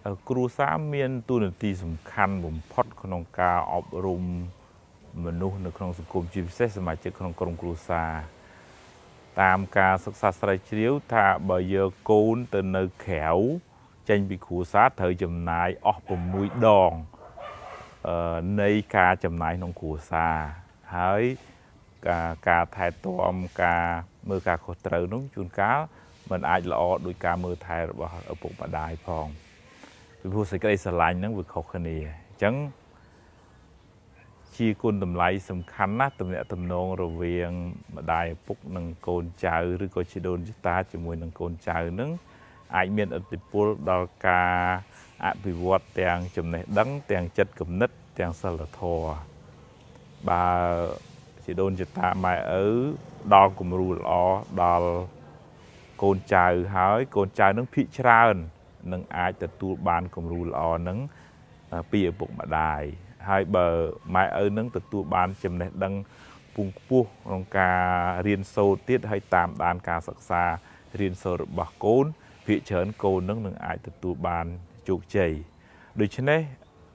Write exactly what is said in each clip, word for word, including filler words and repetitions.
គ្រួសារមានតួនាទីសំខាន់បំផុតក្នុងការអប់រំមនុស្សនៅក្នុងសង្គមជាពិសេសសមាជិកក្នុងក្រុមគ្រួសារតាមការសិក្សាស្រាវជ្រាវថាបើយកកូនទៅនៅក្រៅចេញពីគ្រួសារត្រូវចំណាយអស់៦ដងនៃការចំណាយក្នុងគ្រួសារហើយការការថែទាំការមើលការខុសត្រូវនោះជួនកាលมันអាចល្អដោយការមើលថែរបស់ឪពុកម្ដាយផងពីព្រោះសេចក្តីស្រឡាញ់ហ្នឹងវាខុសគ្នាអញ្ចឹងជាគុណតម្លៃសំខាន់ណាស់ទំនាក់ទំនងរវាងម្ដាយឪពុកនិងកូនចៅឬក៏ជីដូនជីតាជាមួយនឹងកូនចៅហ្នឹងអាចមានឥទ្ធិពលដល់ការអភិវឌ្ឍទាំងចំណេះដឹងទាំងចិត្តគំនិតទាំងសិលធម៌បើជីដូនជីតាម៉ែឪដល់គំរូល្អដល់កូនចៅហើយកូនចៅនឹងភាគច្រើននឹងអាចទទួលបានគំរូល្អនឹងពីឪពុកម្ដាយហើយបើម៉ែឪនឹងទទួលបានចំណេះដឹងពងខ្ពស់ក្នុងការរៀនសូត្រទៀតហើយតាមដានការសិក្សារៀនសូត្ររបស់កូនភាគច្រើនកូននឹងនឹងអាចទទួលបានជោគជ័យដូច្នេះ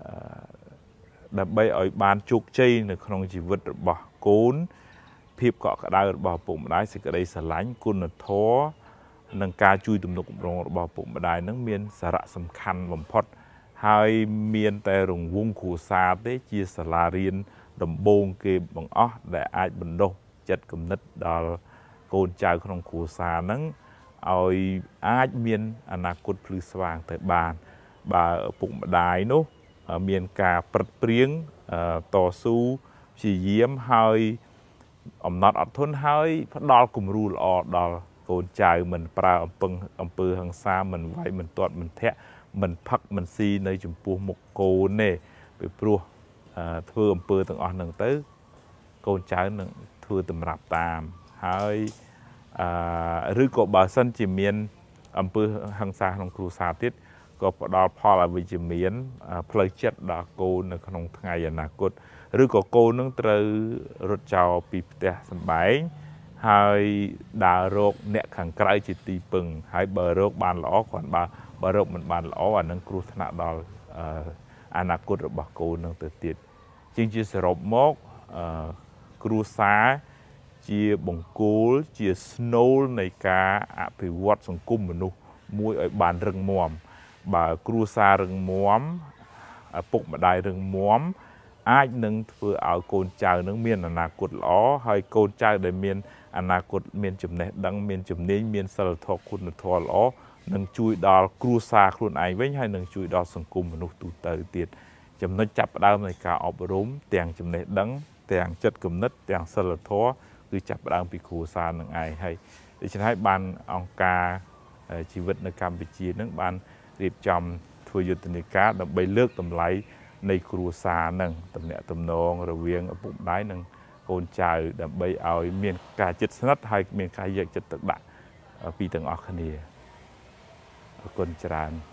ដើម្បីឲ្យបានជោគជ័យនៅក្នុងជីវិតរបស់កូនភាពកក់ក្ដៅរបស់ឪពុកម្ដាយសេចក្តីស្រឡាញ់គុណធម៌និងការជួយទំនុកបំរុងរបស់ឪពុកម្ដាយនឹងមានសារៈសំខាន់បំផុតហើយមានតែរង្វង់គ្រួសារទេជាសាលារៀនដំបូងគេបង្អស់ដែលអាចបណ្ដុះចិត្តគំនិតដល់កូនចៅក្នុងគ្រួសារហ្នឹងឲ្យអាចមានអនាគតភ្លឺស្វាងទៅបានបើឪពុកម្ដាយនោះមានការប្រឹកព្រៀងតស៊ូព្យាយាមហើយអំណត់អត់ធន់ហើយផ្ដល់គំរូល្អដល់កូនចៅមិនប្រើអំពើអំពើហិង្សាមិនវាយមិនទាត់មិនធាក់មិនផឹកមិនស៊ីនៅចំពោះមុខកូនទេពីព្រោះធ្វើអំពើទាំងអស់ហ្នឹងទៅកូនចៅនឹងធ្វើតម្រាប់តាមហើយអឺឬក៏បើសិនជាមានអំពើហិង្សាក្នុងគ្រួសារទៀតក៏ផ្ដល់ផលអវិជ្ជមានផ្លូវចិត្តដល់កូននៅក្នុងថ្ងៃអនាគតឬក៏កូននឹងត្រូវរត់ចោលពីផ្ទះសម្បែងហើយដើររកអ្នកខាងក្រៅជាទីពឹងហើយបើរកបានល្អគ្រាន់បើបើរកមិនបានល្អអានឹងគ្រោះថ្នាក់ដល់អនាគតរបស់កូននឹងទៅទៀតជាងជាសរុបមកគ្រួសារជាបង្គោលជាស្នូលនៃការអភិវឌ្ឍសង្គមមនុស្សមួយឲ្យបានរឹងមាំបើគ្រួសាររឹងមាំឪពុកម្ដាយរឹងមាំអាចនឹងធ្វើឲ្យកូនចៅនឹងមានអនាគតល្អហើយកូនចៅដែលមានអនាគតមានចំណេះដឹងមានជំនាញមានសិលធម៌គុណធម៌ល្អនឹងជួយដល់គ្រួសារខ្លួនឯងវិញហើយនឹងជួយដល់សង្គមមនុស្សទូទៅទៀតចំណុចចាប់ផ្ដើមនៃការអប់រំទាំងចំណេះដឹងទាំងចិត្តគំនិតទាំងសិលធម៌គឺចាប់ផ្ដើមពីគ្រួសារនឹងឯងហើយដូច្នេះហើយបានអង្គការជីវិតនៅកម្ពុជានឹងបានរៀបចំធ្វើយុទ្ធនាការដើម្បីលើកតម្លៃនៃគ្រួសារនឹងទំនាក់ទំនងរវាងឪពុកម្ដាយនិងកូនចៅដើម្បីឲ្យមានការជិតស្និទ្ធហើយមានការយកចិត្តទុកដាក់ពីទាំងអស់គ្នាអរគុណច្រើន